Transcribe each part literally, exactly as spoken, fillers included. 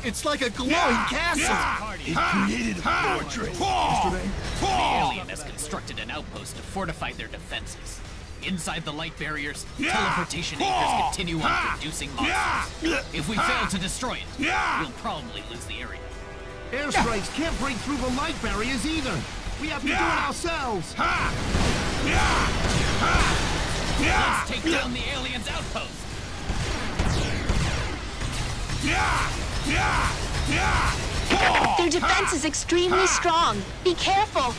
It's like a glowing castle! It created a fortress! The alien has constructed an outpost to fortify their defenses. Inside the light barriers, teleportation anchors continue on producing monsters. If we fail to destroy it, we'll probably lose the area. Airstrikes can't break through the light barriers either. We have to do it ourselves. Let's take down the alien's outpost. Their defense is extremely strong. Be careful.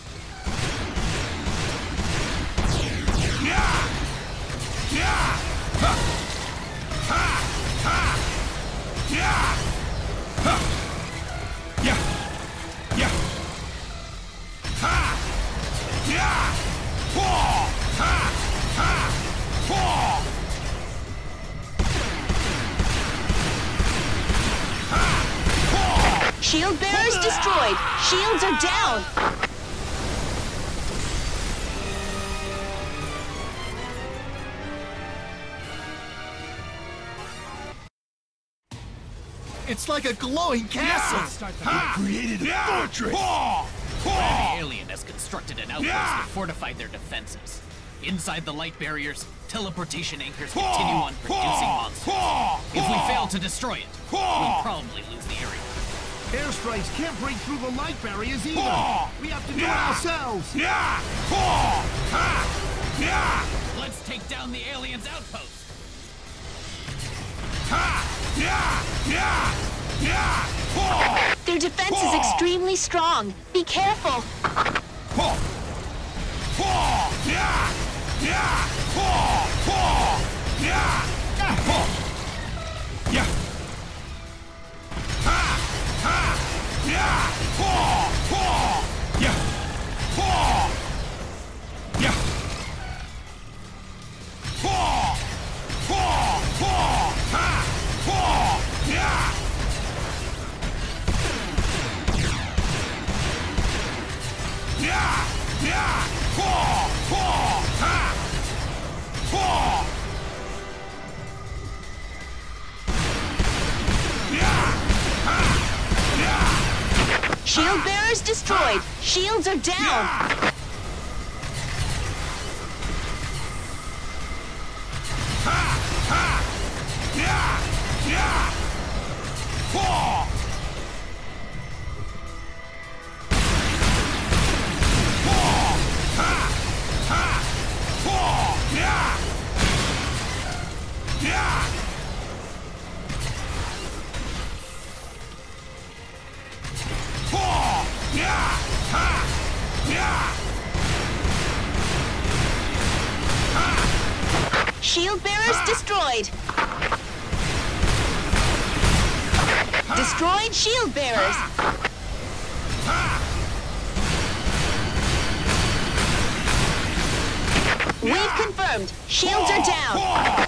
Shield bearers destroyed. Shields are down. It's like a glowing castle! It created a fortress! The alien has constructed an outpost to fortify their defenses. Inside the light barriers, teleportation anchors continue on producing monsters. If we fail to destroy it, we'll probably lose the area. Airstrikes can't break through the light barriers either. We have to do it ourselves. Let's take down the alien's outpost. Their defense is extremely strong. Be careful. Shield bearers destroyed. Shields are down. Shield bearers destroyed. Destroyed shield bearers. We've confirmed. Shields are down.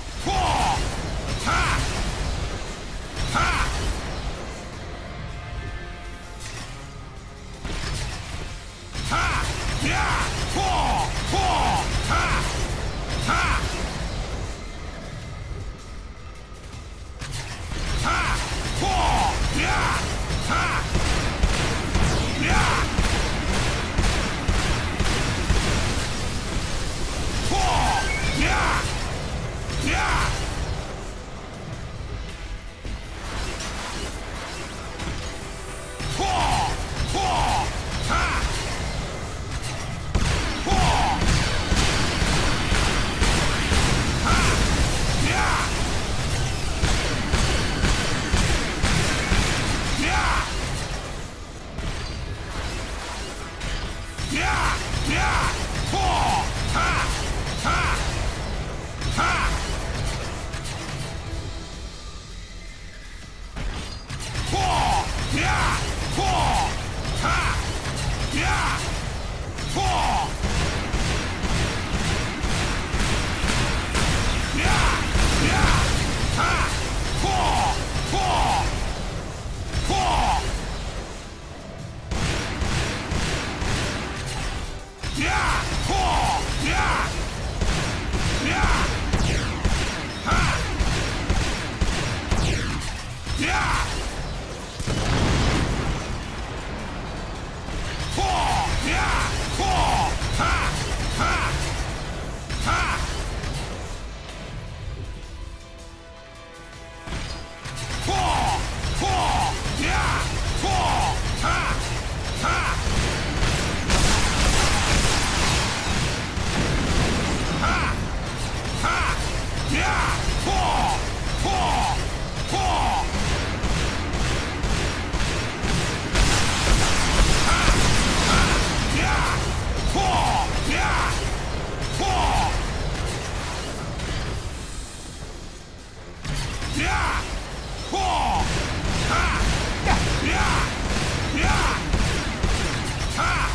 Yeah! Whoa! Ha! Yeah! Yeah! Yeah! Ha!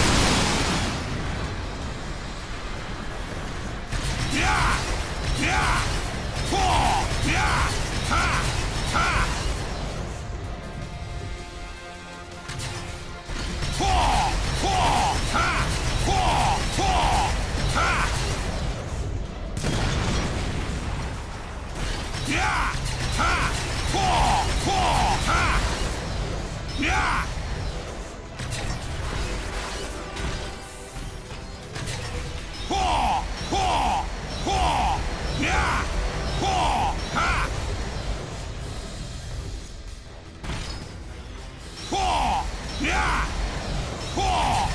Yeah! Yeah! Whoa! Yeah! Ha! Ha! Whoa! Whoa! Ha! Whoa! Whoa! Ha! Yeah! Ha! Whoa! Whoa! Ha! Yeah! Whoa! Whoa! Whoa! Yeah! Whoa! Ha! Whoa! Yeah! Whoa!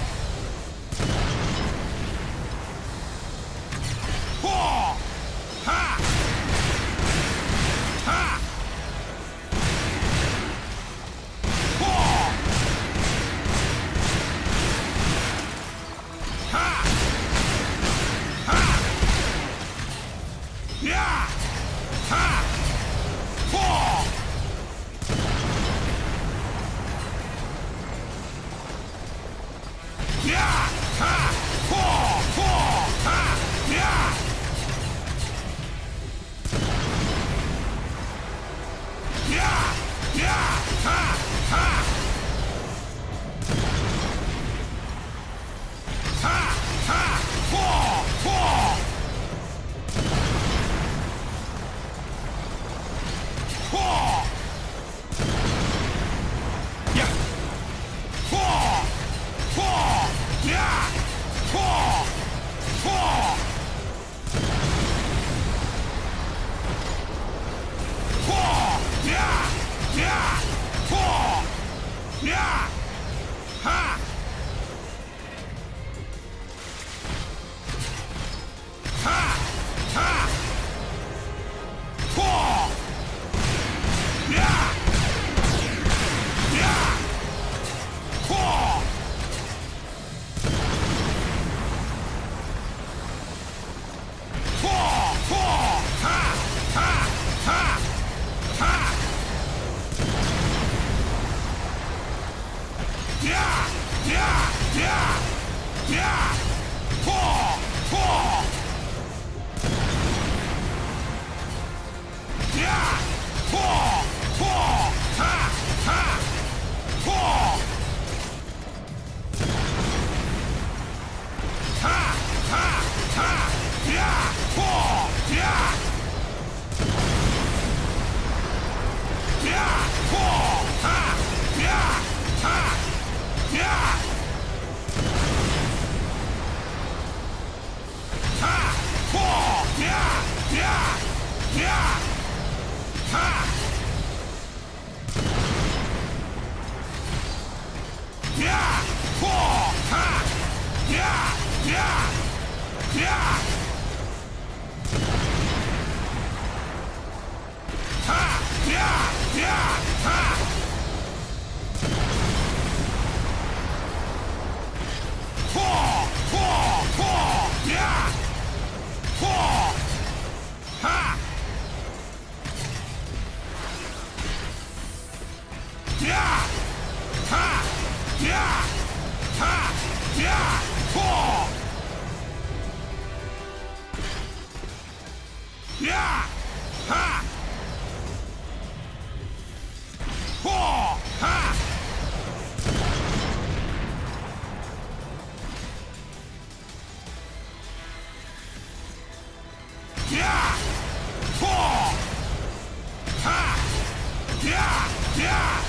Whoa! Ha! Ha! Whoa! Ha! Ha! Yeah! Ha! Whoa! Yeah! Ha! Whoa! Whoa! Ha! Yeah! Yeah! Yeah! Ha! Ha! Ha! Ha! Whoa! Whoa! Whoa! Yeah! Whoa! Whoa! Yeah! Whoa! Whoa! Whoa! Yeah! Yeah! Whoa! Yeah! Ha! Ha! Ha! Whoa! Yeah! Yeah! Whoa! Whoa! Whoa! Ha! Ha! Ha! Ha! Yeah! Yeah! Yeah! Yeah! Whoa! Whoa! Yeah! Whoa! Whoa! Ha! Ha! Whoa! Ha! Ha! Ha! Yeah! Whoa! Yeah! Yeah! Whoa! Ha! Yeah! Ha! Yeah! Ha! Whoa! Yeah! Yeah! Yeah! Ha! Yeah! Whoa! Ha! Yeah! Yeah! Yeah! Ha! Yeah! Yeah! Ha! Whoa! Whoa! Whoa! Yeah! Whoa! Ha! Yeah! Ha! Yeah! Ha! Yeah! Whoa! Yeah! Ha! Whoa! Ha! Yeah! Whoa! Ha! Yeah! Yeah!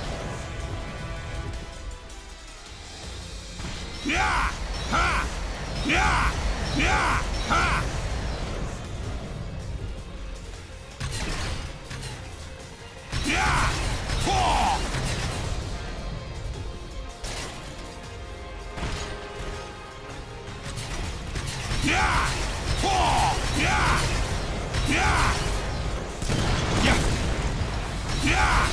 Yeah! Ha! Yeah! Yeah! Ha! Yeah! Whoa! Yeah! Whoa! Yeah! Yeah! Yeah! Yeah!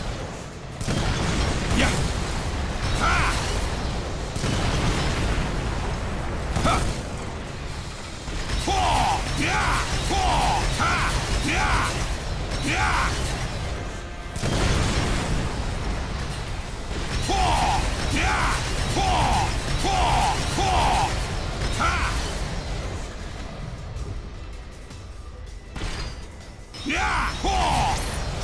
Yeah! Ha! Ha! Whoa! Yeah! Oh!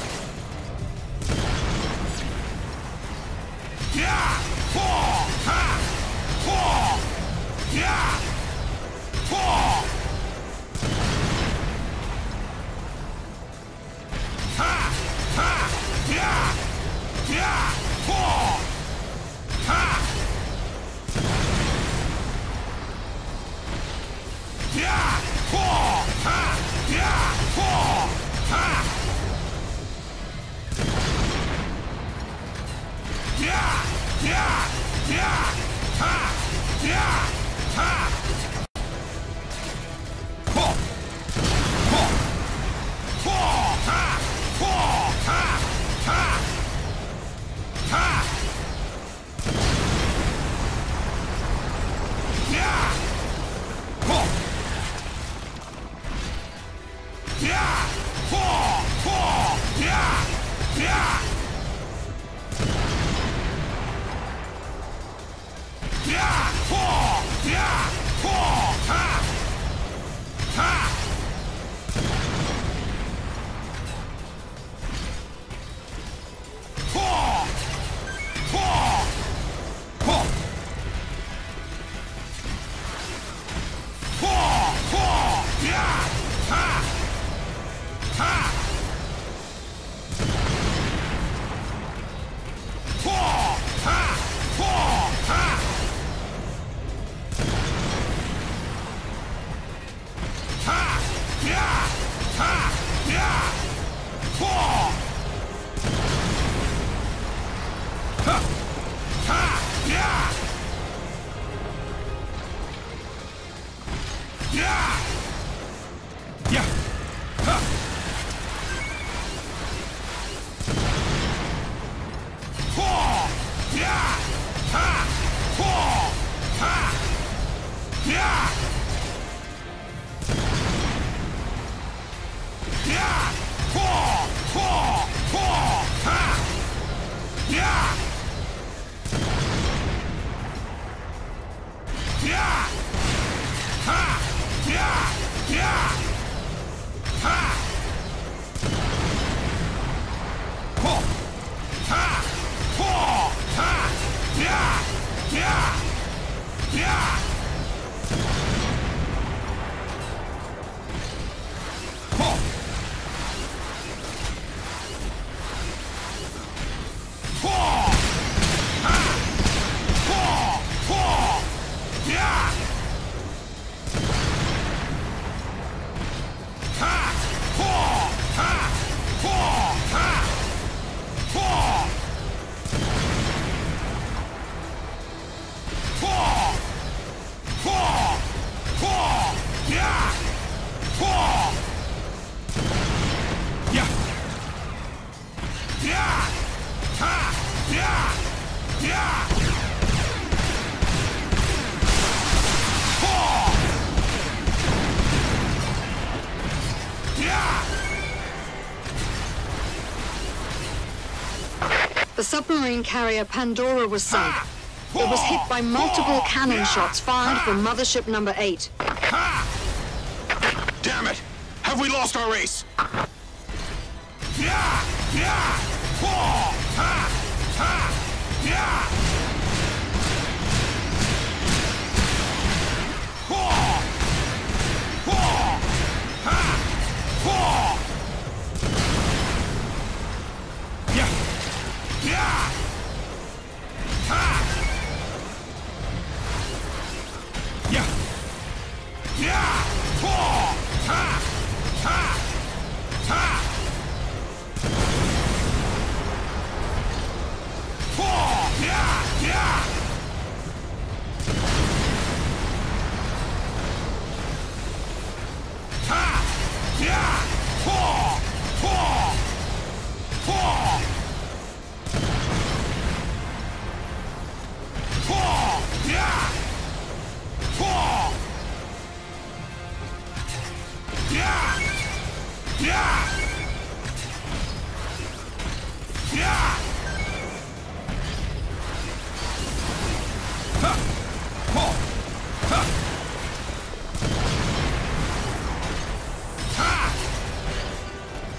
Yeah! Oh! Ha! Oh! Yeah! Oh! Ha! Ha! Yeah! Yeah! Oh! Ha! Yeah! Oh! Ha! Yeah! Oh! Ha! Yeah! Yeah! Yeah! Ha! Yeah! Ha! Ho! Ho! Ho! Ha! Ho! Ha! Ha! Ha! Yeah! Ho! Yeah! Ho! Ho! Yeah! Yeah! Yeah! Ho! Yeah! Ho! Ha! Ha! Ho! Ho! Ho! Ho! Ho! Yeah! Ha! Ha! Ho! Ha! Ho! Ha! Ha! Yeah! Ha! Yeah! Ho! Ha! Ha! Yeah! Yeah! Yeah! Ha! Ho! Yeah! Ha! Ho! Ha! Yeah! Yeah! Ho! Ho! Ho! Ha! Yeah! Yeah! Ha! Yeah! Yeah! Ha! Ho! Ha! Ho! Ha! Yeah! Yeah! Yeah! Ho! Ho! Ha! Ho! Ho! Yeah! Ha! Ho! Ha! Ho! Ha! Ho! Ho! Ho! Ho! Yeah! Ho! Yeah! Yeah! Ha! Yeah! Yeah! Ho! Yeah! The submarine carrier Pandora was sunk. It was hit by multiple cannon shots fired from Mothership Number eight. Damn it! Have we lost our race? Yeah! Yeah! Ho! Ha! Ha! Yeah! Ho! Ho! Ha! Ho! Yeah! Yeah! Ha! Yeah! Yeah! Ho! Ha! Ha! Ha! Ho! Yeah! Yeah! Ha! Yeah! Ho! Ho! Ho! Ho! Yeah! Ho! Yeah! Yeah! Yeah! Ha! Ho! Ha! Ha!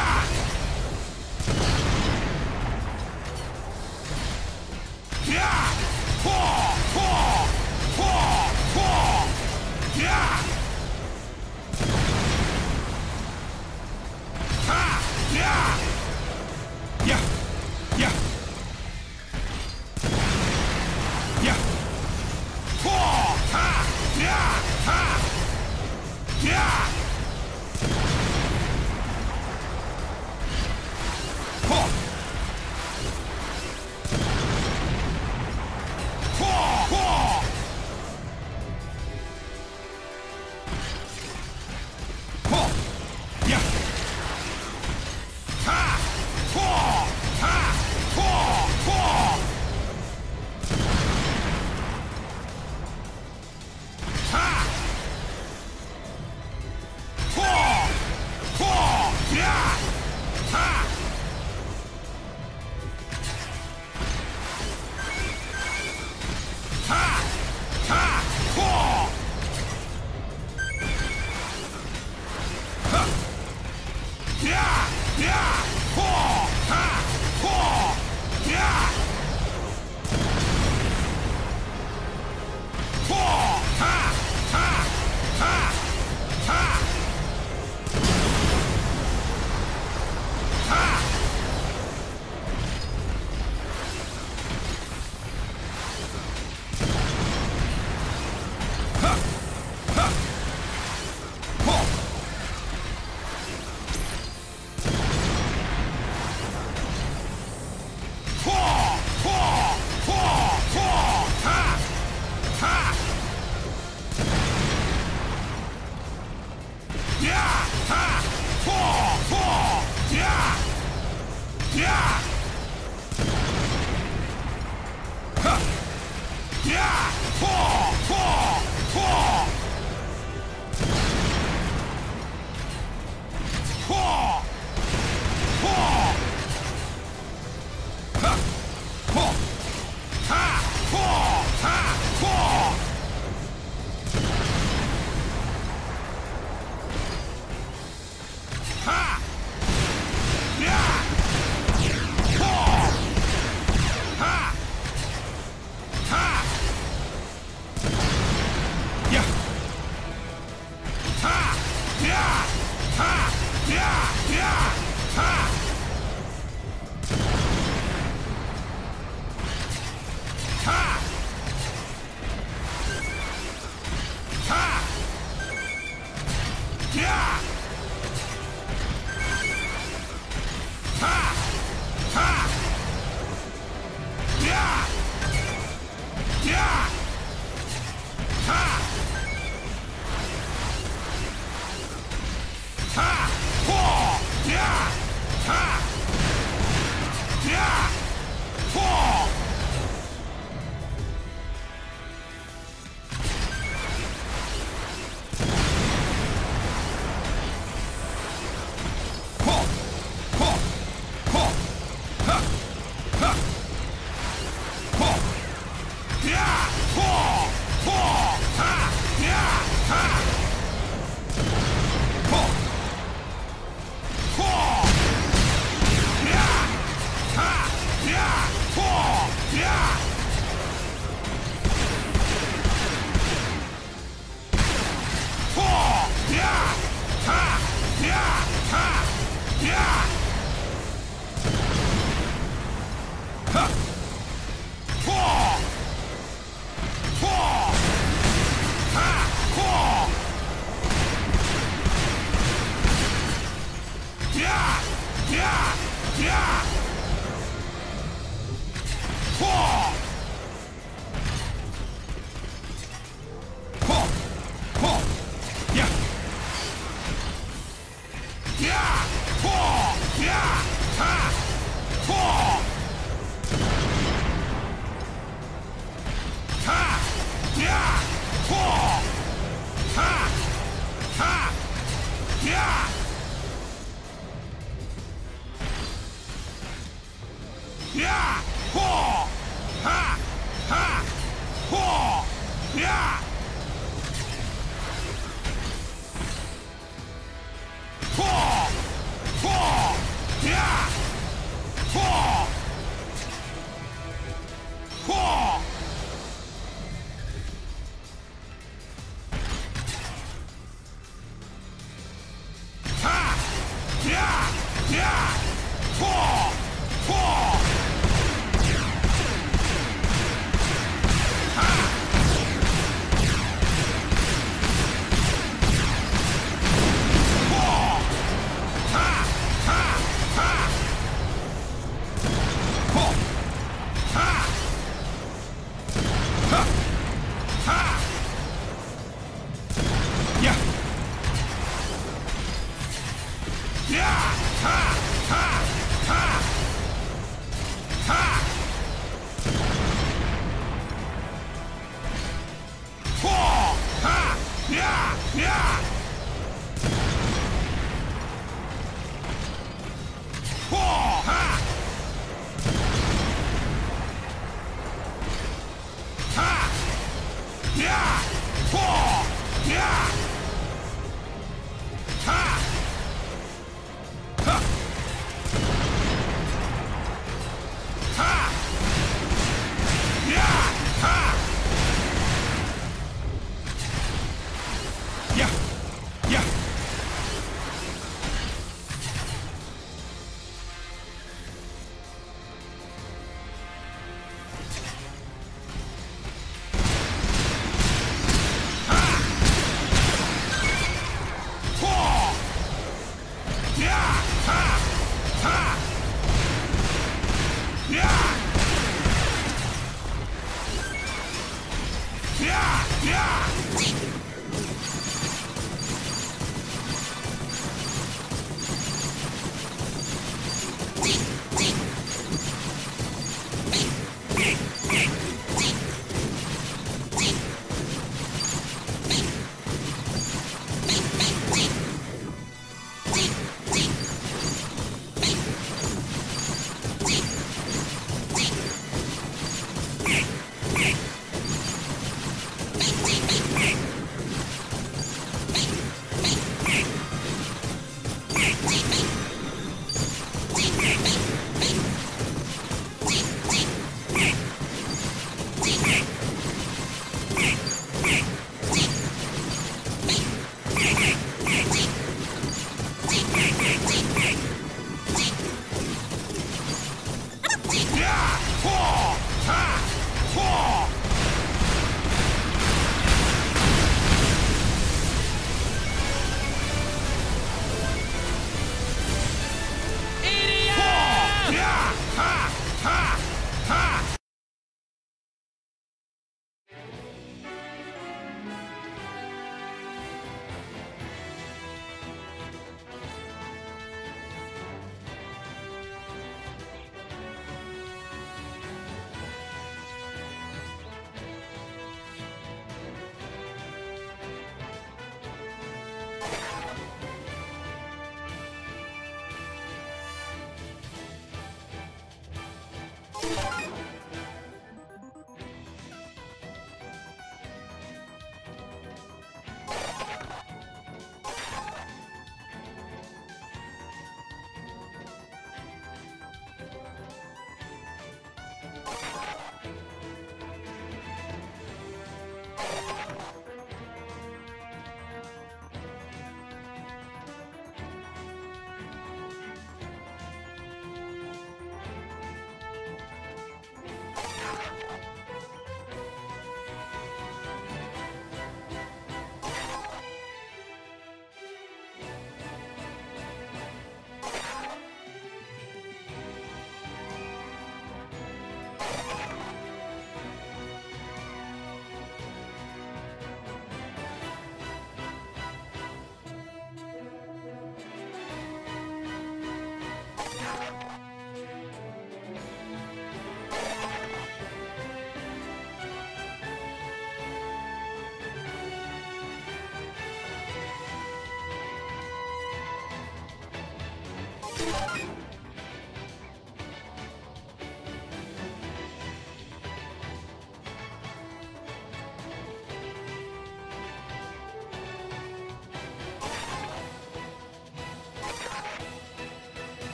Four!